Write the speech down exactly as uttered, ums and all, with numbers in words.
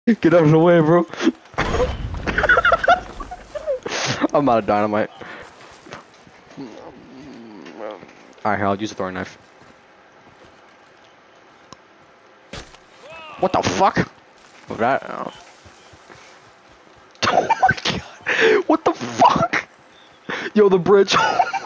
Get out of the way, bro. I'm out of dynamite. Alright, here, I'll use a throwing knife. What the fuck? Was that? Oh. Oh my god. What the fuck? Yo, the bridge.